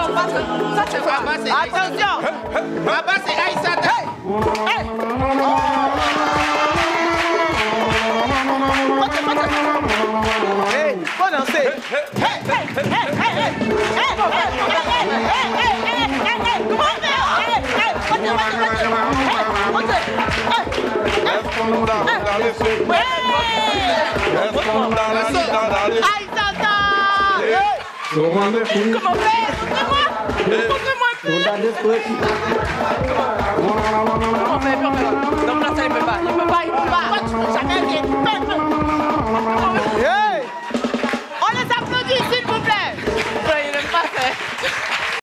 Ça, c'est quoi? Attention! Là-bas, c'est Aïssata. Hey! Faut danser! Comment faire? Montrez-moi! Montrez-moi un peu!